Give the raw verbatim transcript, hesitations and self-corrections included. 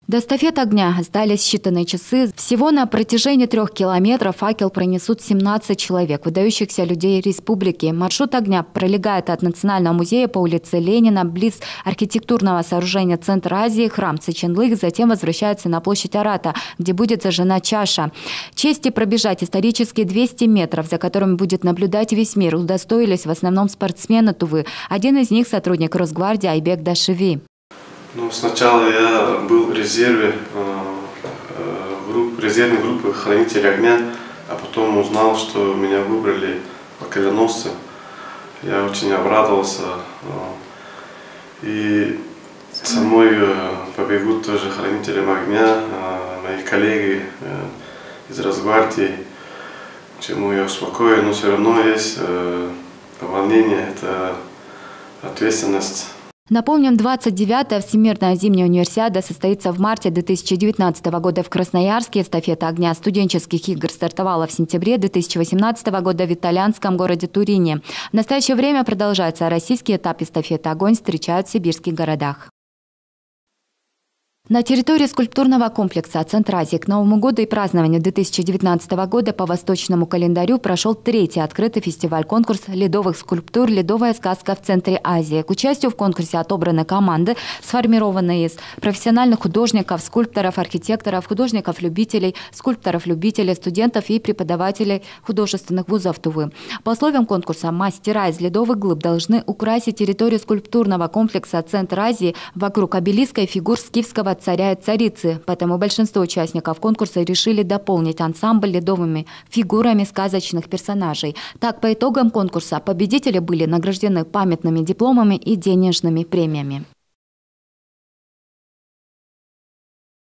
До эстафет огня остались считанные часы. Всего на протяжении трех километров факел пронесут семнадцать человек, выдающихся людей республики. Маршрут огня пролегает от Национального музея по улице Ленина, близ архитектурного сооружения Центр Азии, храм Циченлых, затем возвращается на площадь Арата, где будет зажжена чаша. Чести пробежать исторические двести метров, за которыми будет наблюдать весь мир, удостоились в основном спортсмены Тувы. Один из них – сотрудник Росгвардии Айбек Дашеви. Ну, сначала я был в резерве, э, групп, резервной группы хранителей огня, а потом узнал, что меня выбрали факелоносцы. Я очень обрадовался. Э, и со мной э, побегут тоже хранителям огня, э, мои коллеги э, из Росгвардии, чему я успокоен, но все равно есть э, волнение, это ответственность. Напомним, двадцать девятая Всемирная зимняя универсиада состоится в марте две тысячи девятнадцатого года в Красноярске. Эстафета огня студенческих игр стартовала в сентябре две тысячи восемнадцатого года в итальянском городе Турине. В настоящее время продолжается российский этап эстафеты «Огонь» встречают в сибирских городах. На территории скульптурного комплекса «Центр Азии» к Новому году и празднованию две тысячи девятнадцатого года по восточному календарю прошел третий открытый фестиваль-конкурс ледовых скульптур «Ледовая сказка в Центре Азии». К участию в конкурсе отобраны команды, сформированные из профессиональных художников, скульпторов, архитекторов, художников-любителей, скульпторов-любителей, студентов и преподавателей художественных вузов Тувы. По условиям конкурса мастера из ледовых глыб должны украсить территорию скульптурного комплекса «Центр Азии» вокруг обелиска и фигур скифского царя и царицы. Поэтому большинство участников конкурса решили дополнить ансамбль ледовыми фигурами сказочных персонажей. Так, по итогам конкурса победители были награждены памятными дипломами и денежными премиями.